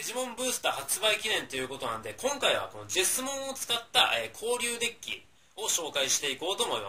ジモンブースター発売記念ということなんで、今回はこのジェスモンを使った、交流デッキを紹介していこうと思います。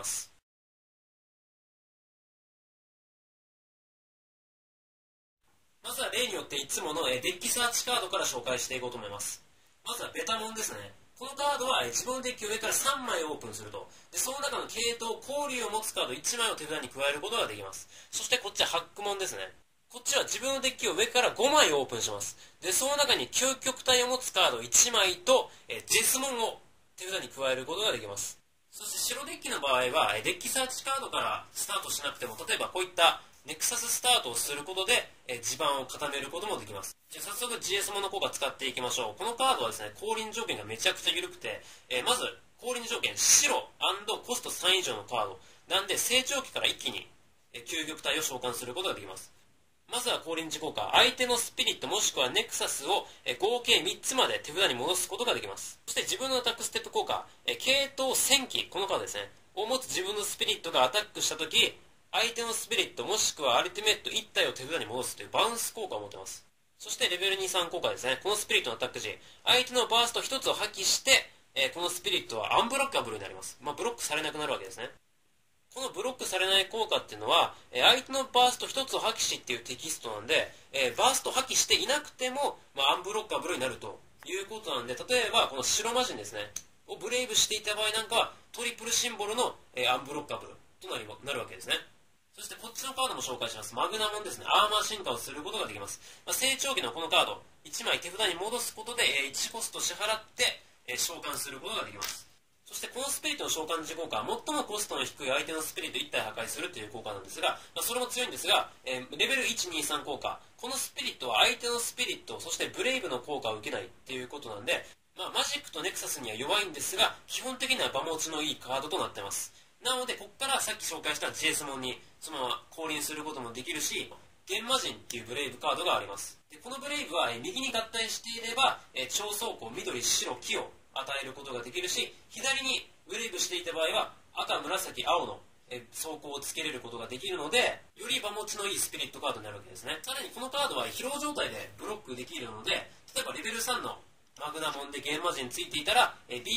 まずは例によっていつものデッキサーチカードから紹介していこうと思います。まずはベタモンですね。このカードは自分のデッキを上から3枚オープンすると。で、その中の系統、交流を持つカード1枚を手札に加えることができます。そしてこっちはハックモンですね。こっちは自分のデッキを上から5枚オープンします。で、その中に究極体を持つカード1枚とジェスモンを手札に加えることができます。そして白デッキの場合はデッキサーチカードからスタートしなくても、例えばこういったネクサススタートをすることで地盤を固めることもできます。じゃあ早速 GS モンの効果使っていきましょう。このカードはですね、降臨条件がめちゃくちゃ緩くて、まず降臨条件白&コスト3以上のカードなんで、成長期から一気に究極体を召喚することができます。まずは降臨時効果、相手のスピリットもしくはネクサスを合計3つまで手札に戻すことができます。そして自分のアタックステップ効果、系統戦記、このカードですねを持つ自分のスピリットがアタックしたとき、相手のスピリットもしくはアルティメット1体を手札に戻すというバウンス効果を持っています。そしてレベル23効果ですね。このスピリットのアタック時、相手のバースト1つを破棄して、このスピリットはアンブロッカブルになります。ブロックされなくなるわけですね。このブロックされない効果っていうのは、相手のバースト1つを破棄しっていうテキストなんで、バーストを破棄していなくても、アンブロッカブルになるということなんで、例えばこの白魔人ですねをブレイブしていた場合なんかはトリプルシンボルの、アンブロッカブルとなるわけですね。そしてこっちのカードも紹介します。マグナモンですね。アーマー進化をすることができます。成長期のこのカード1枚手札に戻すことで1コスト支払って召喚することができます。そしてこのスピリットの召喚時効果は最もコストの低い相手のスピリット1体破壊するという効果なんですが、それも強いんですが、レベル123効果、このスピリットは相手のスピリットそしてブレイブの効果を受けないっていうことなんで、マジックとネクサスには弱いんですが、基本的には場持ちのいいカードとなっています。なのでここからさっき紹介した GS モンにそのまま降臨することもできるし、ゲンマ人っていうブレイブカードがあります。でこのブレイブは右に合体していれば超走行緑白黄を与えることができるし、左にブレイブしていた場合は赤紫青の走行をつけれることができるので、より場持ちのいいスピリットカードになるわけですね。さらにこのカードは疲労状態でブロックできるので、例えばレベル3のマグナモンでゲンマ人ついていたら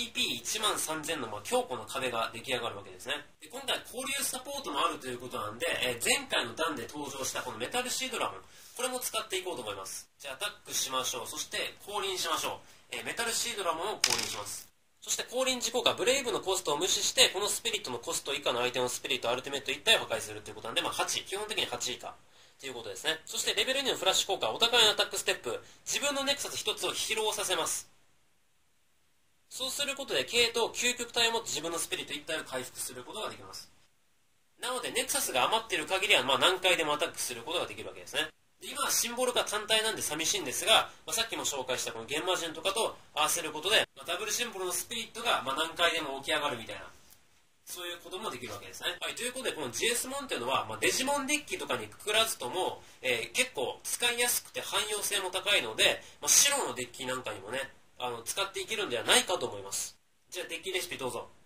BP13000 の強固な壁が出来上がるわけですね。で今回交流サポートもあるということなんで、前回の段で登場したこのメタルシードラム、これも使っていこうと思います。じゃあアタックしましょう。そして降臨しましょう。メタルシードラムを降臨します。そして降臨時効果、ブレイブのコストを無視してこのスピリットのコスト以下の相手のスピリットアルティメット1体を破壊するということなんで、8、基本的に8以下ということですね。そしてレベル2のフラッシュ効果、お互いのアタックステップ、自分のネクサス1つを疲労させます。そうすることで系統究極体を持って自分のスピリット1体を回復することができます。なのでネクサスが余っている限りは何回でもアタックすることができるわけですね。で今はシンボルが単体なんで寂しいんですが、さっきも紹介したこのゲンマ人とかと合わせることで、ダブルシンボルのスピリットが何回でも起き上がるみたいな、そういうこともできるわけですね。ということでこの GS モンっていうのは、デジモンデッキとかにくくらずとも、結構使いやすくて汎用性も高いので、白のデッキなんかにもね使っていけるんではないかと思います。じゃあデッキレシピどうぞ。